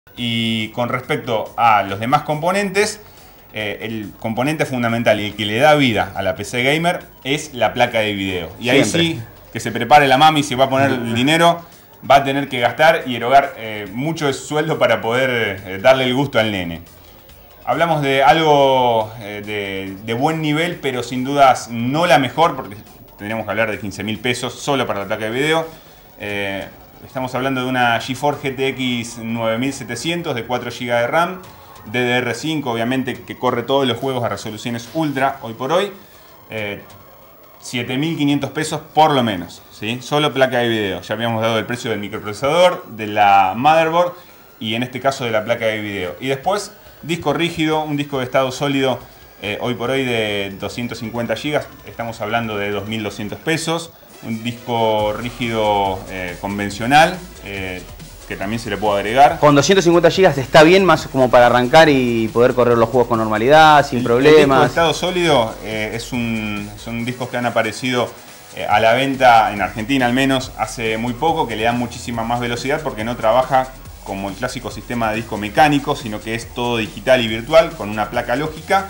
Y con respecto a los demás componentes, el componente fundamental y el que le da vida a la PC Gamer es la placa de video. Y ahí sí, que se prepare la mami, si va a poner el dinero, va a tener que gastar y erogar mucho de su sueldo para poder darle el gusto al nene. Hablamos de algo de buen nivel, pero sin dudas no la mejor, porque tendríamos que hablar de 15.000 pesos solo para la placa de video. Estamos hablando de una GeForce GTX 9700 de 4 GB de RAM, DDR5, obviamente, que corre todos los juegos a resoluciones ultra hoy por hoy. 7.500 pesos por lo menos, ¿sí? Solo placa de video. Ya habíamos dado el precio del microprocesador, de la motherboard y en este caso de la placa de video. Y después, disco rígido, un disco de estado sólido hoy por hoy de 250 GB. Estamos hablando de 2.200 pesos. Un disco rígido convencional, que también se le puede agregar. Con 250 GB está bien, más como para arrancar y poder correr los juegos con normalidad, sin problemas. El disco de estado sólido son discos que han aparecido a la venta, en Argentina al menos, hace muy poco, que le dan muchísima más velocidad porque no trabaja como el clásico sistema de disco mecánico, sino que es todo digital y virtual, con una placa lógica.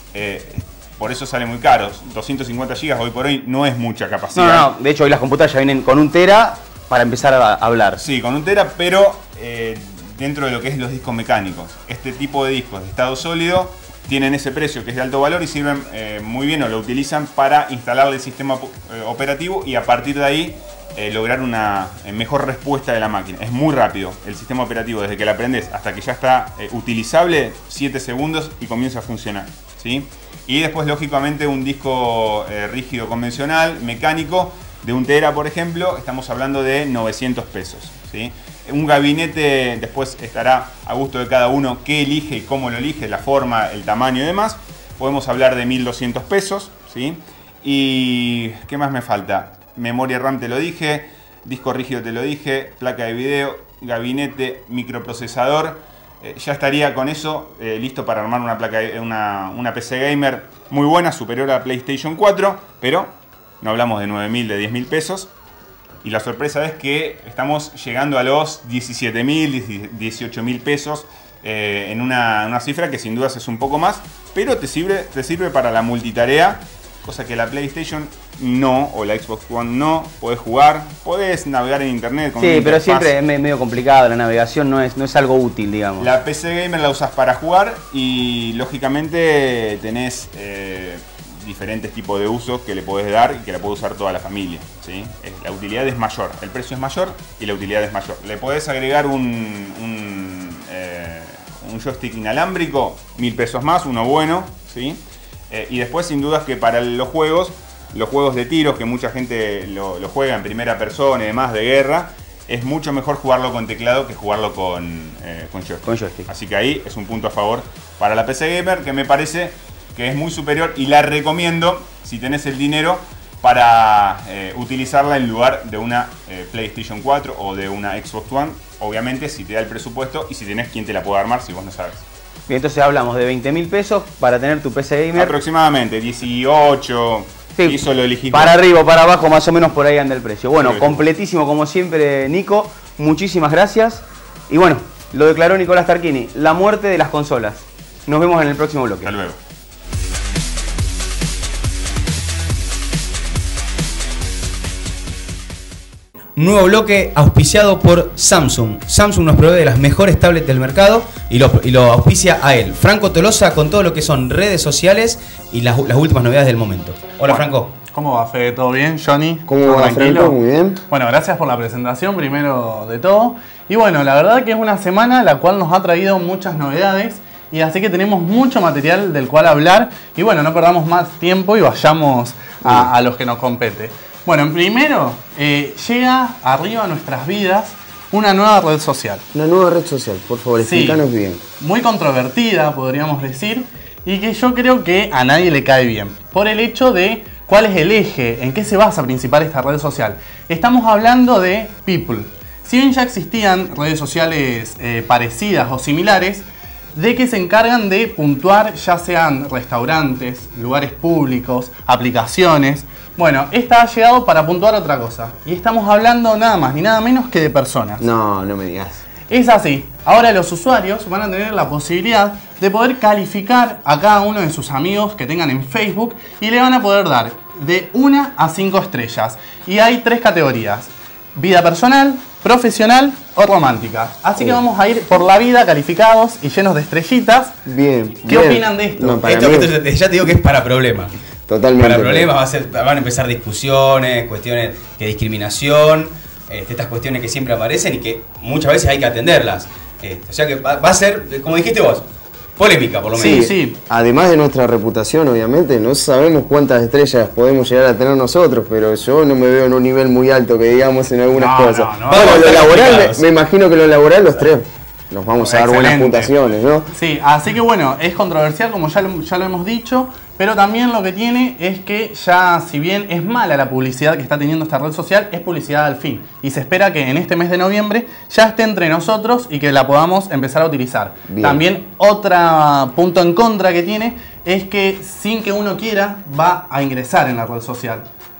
Por eso sale muy caro. 250 GB hoy por hoy no es mucha capacidad. No, de hecho hoy las computadoras ya vienen con 1 tera para empezar a hablar. Sí, con 1 tera, pero dentro de lo que es los discos mecánicos. Este tipo de discos de estado sólido tienen ese precio que es de alto valor y sirven muy bien, o lo utilizan para instalarle el sistema operativo y a partir de ahí lograr una mejor respuesta de la máquina. Es muy rápido el sistema operativo, desde que la prendes hasta que ya está utilizable, 7 segundos y comienza a funcionar, ¿sí? Y después, lógicamente, un disco rígido convencional, mecánico, de 1 tera, por ejemplo, estamos hablando de 900 pesos, ¿sí? Un gabinete después estará a gusto de cada uno qué elige y cómo lo elige, la forma, el tamaño y demás. Podemos hablar de 1.200 pesos, ¿sí? Y ¿qué más me falta? Memoria RAM te lo dije, disco rígido te lo dije, placa de video, gabinete, microprocesador. Ya estaría con eso listo para armar una PC Gamer muy buena, superior a la PlayStation 4, pero no hablamos de 9.000, de 10.000 pesos. Y la sorpresa es que estamos llegando a los 17.000, 18.000 pesos en una cifra que sin dudas es un poco más, pero te sirve para la multitarea, cosa que la PlayStation no, o la Xbox One no. Podés jugar, podés navegar en internet con sí, pero siempre es medio complicado, la navegación no es algo útil, digamos. La PC Gamer la usas para jugar y lógicamente tenés diferentes tipos de usos que le podés dar y que la puede usar toda la familia, ¿sí? La utilidad es mayor, el precio es mayor y la utilidad es mayor. Le podés agregar un joystick inalámbrico, 1.000 pesos más, uno bueno, ¿sí? Y después sin dudas que para los juegos de tiros, que mucha gente lo juega en primera persona y demás, de guerra, es mucho mejor jugarlo con teclado que jugarlo con joystick. Así que ahí es un punto a favor para la PC Gamer, que me parece que es muy superior y la recomiendo si tenés el dinero para utilizarla en lugar de una PlayStation 4 o de una Xbox One. Obviamente si te da el presupuesto y si tenés quien te la pueda armar si vos no sabes. Bien, entonces hablamos de 20.000 pesos para tener tu PC Gamer. Aproximadamente 18. Sí, eso lo elegís para arriba o para abajo, más o menos por ahí anda el precio. Bueno, sí, completísimo como siempre, Nico. Muchísimas gracias. Y bueno, lo declaró Nicolás Tarquini, la muerte de las consolas. Nos vemos en el próximo bloque. Hasta luego. Nuevo bloque auspiciado por Samsung. Samsung nos provee de las mejores tablets del mercado y lo auspicia a él. Franco Tolosa con todo lo que son redes sociales y las últimas novedades del momento. Hola, bueno, Franco. ¿Cómo va, Fede? ¿Todo bien? Johnny. ¿Cómo va, Franco? Muy bien. Bueno, gracias por la presentación, primero de todo. Y bueno, la verdad que es una semana la cual nos ha traído muchas novedades y así que tenemos mucho material del cual hablar. Y bueno, no perdamos más tiempo y vayamos a los que nos compete. Bueno, primero, llega arriba a nuestras vidas una nueva red social. Una nueva red social, por favor, explícanos bien. Muy controvertida, podríamos decir, y que yo creo que a nadie le cae bien. Por el hecho de cuál es el eje, en qué se basa principal esta red social. Estamos hablando de People. Si bien ya existían redes sociales parecidas o similares, de que se encargan de puntuar ya sean restaurantes, lugares públicos, aplicaciones. Bueno, esta ha llegado para puntuar otra cosa. Y estamos hablando nada más ni nada menos que de personas. No, no me digas. Es así. Ahora los usuarios van a tener la posibilidad de poder calificar a cada uno de sus amigos que tengan en Facebook y le van a poder dar de 1 a 5 estrellas. Y hay 3 categorías: vida personal, profesional o romántica. Así que vamos a ir por la vida calificados y llenos de estrellitas. Bien. ¿Qué opinan de esto? No, Esto ya te digo que es para problemas. Totalmente. Para problemas van a empezar discusiones, cuestiones de discriminación, estas cuestiones que siempre aparecen y que muchas veces hay que atenderlas. O sea que va a ser, como dijiste vos, polémica por lo menos. Sí. Además de nuestra reputación, obviamente, no sabemos cuántas estrellas podemos llegar a tener nosotros, pero yo no me veo en un nivel muy alto que digamos en algunas cosas. Bueno, lo laboral, me imagino que lo laboral los 3 nos vamos a dar buenas puntuaciones, ¿no? Sí, así que bueno, es controversial como ya lo hemos dicho, pero también lo que tiene es que ya, si bien es mala la publicidad que está teniendo esta red social, es publicidad al fin. Y se espera que en este mes de noviembre ya esté entre nosotros y que la podamos empezar a utilizar. Bien. También otro punto en contra que tiene es que sin que uno quiera va a ingresar en la red social.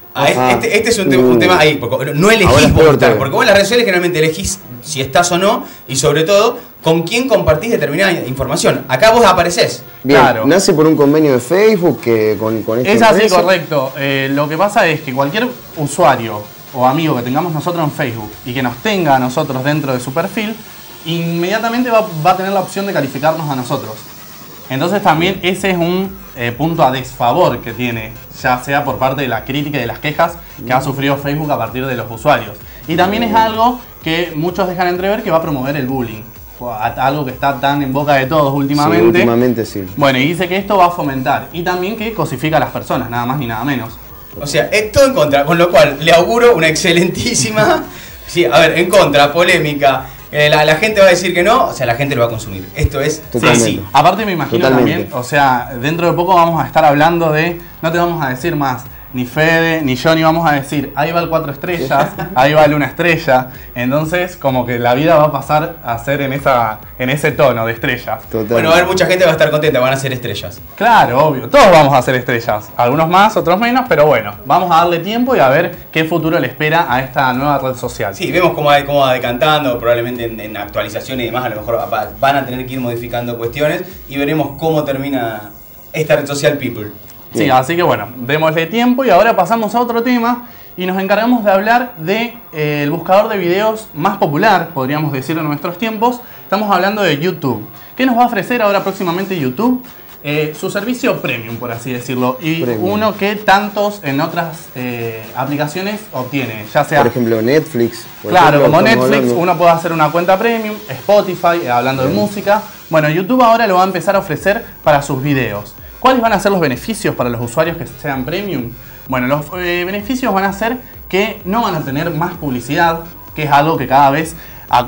Este es un tema ahí, porque no elegís votar, porque vos en las redes sociales generalmente elegís si estás o no, y sobre todo, con quién compartís determinada información. Acá vos aparecés. Bien, claro. Nace por un convenio de Facebook que con esta Es así, correcto. Lo que pasa es que cualquier usuario o amigo que tengamos nosotros en Facebook y que nos tenga a nosotros dentro de su perfil, inmediatamente va a tener la opción de calificarnos a nosotros. Entonces también ese es un punto a desfavor que tiene, ya sea por parte de la crítica y de las quejas que ha sufrido Facebook a partir de los usuarios. Y también es algo que muchos dejan entrever que va a promover el bullying, algo que está tan en boca de todos últimamente. Sí, últimamente sí. Bueno, y dice que esto va a fomentar y también que cosifica a las personas, nada más ni nada menos. O sea, es todo en contra, con lo cual le auguro una excelentísima, sí, a ver, en contra, polémica. La gente va a decir que no, o sea, la gente lo va a consumir. Esto es sí. Aparte me imagino también, o sea, dentro de poco vamos a estar hablando de, no te vamos a decir más, ni Fede, ni yo, ni vamos a decir, ahí va el 4 estrellas, ahí va el 1 estrella. Entonces, como que la vida va a pasar a ser en ese tono de estrellas. Totalmente. Bueno, a ver, mucha gente va a estar contenta, van a ser estrellas. Claro, obvio, todos vamos a ser estrellas. Algunos más, otros menos, pero bueno, vamos a darle tiempo y a ver qué futuro le espera a esta nueva red social. Sí, vemos cómo va decantando, probablemente en actualizaciones y demás, a lo mejor van a tener que ir modificando cuestiones y veremos cómo termina esta red social People. Sí, así que bueno, démosle tiempo y ahora pasamos a otro tema y nos encargamos de hablar del buscador de videos más popular, podríamos decirlo en nuestros tiempos. Estamos hablando de YouTube. ¿Qué nos va a ofrecer ahora próximamente YouTube? Su servicio premium, por así decirlo, y uno que tantos en otras aplicaciones obtiene, ya sea... Por ejemplo, Netflix. Claro, como Netflix, uno puede hacer una cuenta premium, Spotify, hablando de música. Bueno, YouTube ahora lo va a empezar a ofrecer para sus videos. ¿Cuáles van a ser los beneficios para los usuarios que sean premium? Bueno, los beneficios van a ser que no van a tener más publicidad, que es algo que cada vez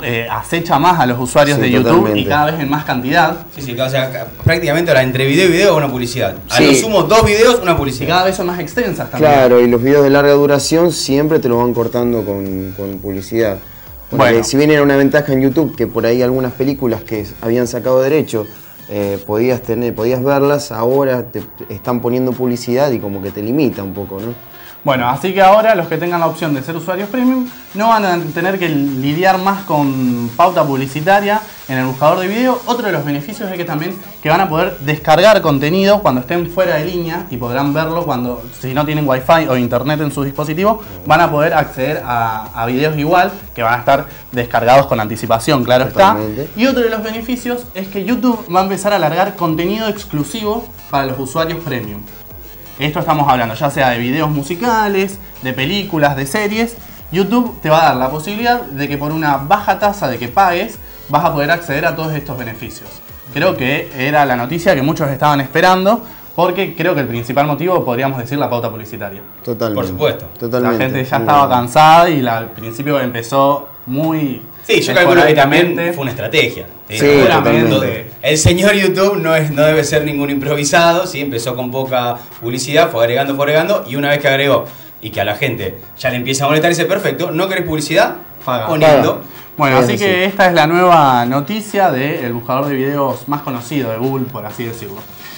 acecha más a los usuarios de YouTube totalmente. Y cada vez en más cantidad. Sí, o sea, prácticamente ahora entre video y video una publicidad. A lo sumo 2 videos, una publicidad. Y cada vez son más extensas también. Claro, y los videos de larga duración siempre te lo van cortando con publicidad. Porque si bien era una ventaja en YouTube que por ahí algunas películas que habían sacado derecho podías verlas, ahora te están poniendo publicidad y como que te limita un poco, ¿no? Bueno, así que ahora los que tengan la opción de ser usuarios premium no van a tener que lidiar más con pauta publicitaria en el buscador de video. Otro de los beneficios es que también van a poder descargar contenido cuando estén fuera de línea y podrán verlo cuando, si no tienen wifi o internet en su dispositivo, van a poder acceder a videos igual, que van a estar descargados con anticipación, claro totalmente. Está. Y otro de los beneficios es que YouTube va a empezar a alargar contenido exclusivo para los usuarios premium. Esto estamos hablando ya sea de videos musicales, de películas, de series. YouTube te va a dar la posibilidad de que por una baja tasa de que pagues vas a poder acceder a todos estos beneficios. Creo que era la noticia que muchos estaban esperando, porque creo que el principal motivo podríamos decir la pauta publicitaria. Totalmente. Por supuesto. Totalmente. La gente ya estaba cansada y al principio empezó muy... Sí, yo calculo que también fue una estrategia. Sí, totalmente. El señor YouTube no debe ser ningún improvisado, ¿sí? Empezó con poca publicidad, fue agregando, y una vez que agregó y que a la gente ya le empieza a molestar, dice, perfecto, ¿no querés publicidad? Poniendo. Bueno, así que esta es la nueva noticia del buscador de videos más conocido de Google, por así decirlo.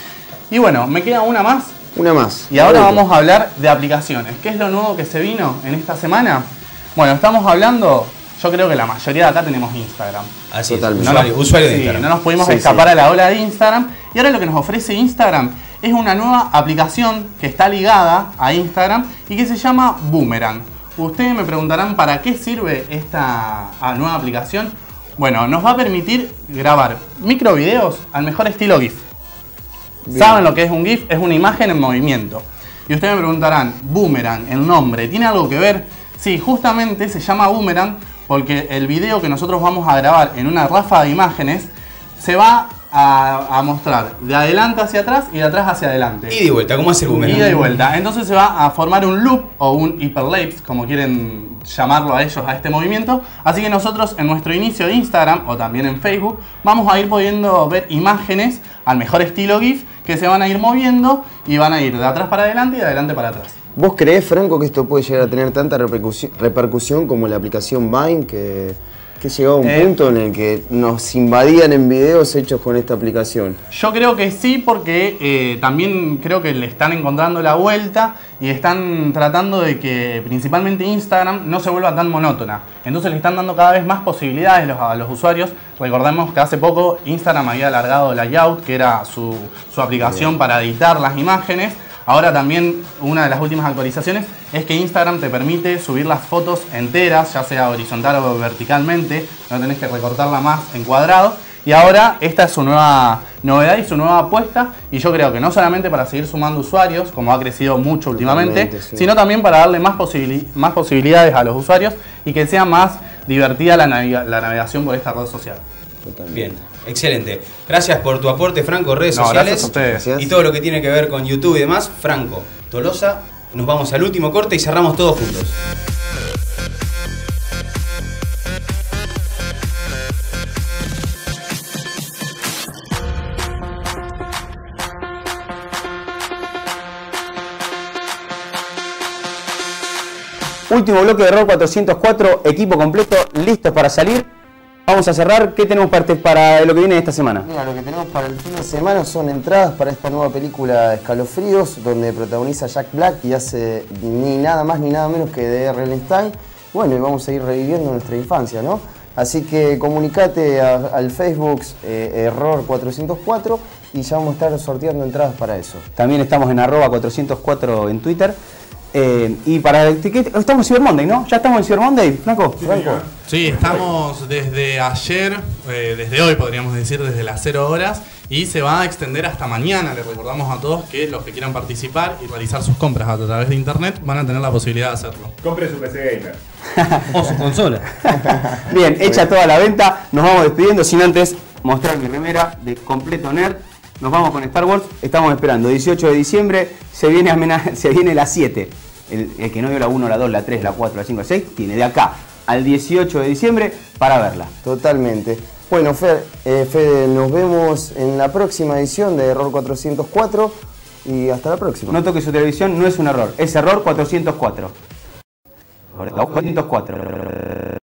Y bueno, me queda una más. Una más. Y ahora vamos a hablar de aplicaciones. ¿Qué es lo nuevo que se vino en esta semana? Bueno, estamos hablando yo creo que la mayoría de acá tenemos Instagram. Así es, Totalmente. usuario de Sí, Instagram. no nos pudimos Sí, escapar sí. a la ola de Instagram. Y ahora lo que nos ofrece Instagram es una nueva aplicación que está ligada a Instagram y que se llama Boomerang. Ustedes me preguntarán para qué sirve esta nueva aplicación. Bueno, nos va a permitir grabar microvideos al mejor estilo GIF. Bien. ¿Saben lo que es un GIF? Es una imagen en movimiento. Y ustedes me preguntarán, Boomerang, el nombre, ¿tiene algo que ver? Sí, justamente se llama Boomerang porque el video que nosotros vamos a grabar en una ráfaga de imágenes se va a mostrar de adelante hacia atrás y de atrás hacia adelante. Ida y vuelta, ¿cómo hace el boomerang? Ida y vuelta. Entonces se va a formar un loop o un hyperlapse, como quieren llamarlo a ellos, a este movimiento. Así que nosotros en nuestro inicio de Instagram o también en Facebook vamos a ir pudiendo ver imágenes al mejor estilo GIF que se van a ir moviendo y van a ir de atrás para adelante y de adelante para atrás. ¿Vos creés, Franco, que esto puede llegar a tener tanta repercusión como la aplicación Vine, que llegó a un punto en el que nos invadían en videos hechos con esta aplicación? Yo creo que sí, porque también creo que le están encontrando la vuelta y están tratando de que principalmente Instagram no se vuelva tan monótona. Entonces le están dando cada vez más posibilidades a los usuarios. Recordemos que hace poco Instagram había alargado Layout, que era su aplicación para editar las imágenes. Ahora también una de las últimas actualizaciones es que Instagram te permite subir las fotos enteras, ya sea horizontal o verticalmente, no tenés que recortarla más en cuadrado. Y ahora esta es su nueva novedad y su nueva apuesta, y yo creo que no solamente para seguir sumando usuarios, como ha crecido mucho últimamente, Totalmente, sí. sino también para darle más posibilidades a los usuarios y que sea más divertida la navegación por esta red social. Totalmente. Bien, excelente. Gracias por tu aporte, Franco, redes No, sociales gracias a ustedes. Gracias. y todo lo que tiene que ver con YouTube y demás. Franco Tolosa, nos vamos al último corte y cerramos todos juntos. Último bloque de Error 404, equipo completo, listos para salir. Vamos a cerrar. ¿Qué tenemos para lo que viene de esta semana? Mira, lo que tenemos para el fin de semana son entradas para esta nueva película Escalofríos, donde protagoniza Jack Black y hace ni nada más ni nada menos que de R. Stein. Bueno, y vamos a ir reviviendo nuestra infancia, ¿no? Así que comunicate al Facebook Error 404 y ya vamos a estar sorteando entradas para eso. También estamos en @404 en Twitter. Y para el ticket, estamos en Cyber Monday, ¿no? ¿Ya estamos en Cyber Monday, Franco? Sí, estamos desde ayer, desde hoy podríamos decir, desde las 0 horas, y se va a extender hasta mañana. Les recordamos a todos que los que quieran participar y realizar sus compras a través de internet van a tener la posibilidad de hacerlo. Compre su PC gamer. O su consola. Bien, hecha toda la venta, nos vamos despidiendo sin antes mostrar mi remera de completo nerd. Nos vamos con Star Wars, estamos esperando 18 de diciembre, se viene la 7. El que no vio la 1, la 2, la 3, la 4, la 5, la 6, tiene de acá al 18 de diciembre para verla. Totalmente. Bueno, Fede, nos vemos en la próxima edición de Error 404 y hasta la próxima. No toque su televisión, no es un error, es Error 404. 404.